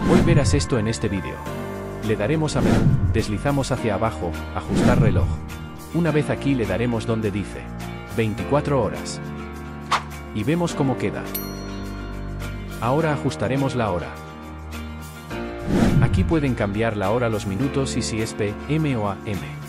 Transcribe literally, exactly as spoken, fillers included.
Hoy verás esto en este vídeo. Le daremos a menú, deslizamos hacia abajo, ajustar reloj. Una vez aquí le daremos donde dice veinticuatro horas. Y vemos cómo queda. Ahora ajustaremos la hora. Aquí pueden cambiar la hora, los minutos y si es P M o A M.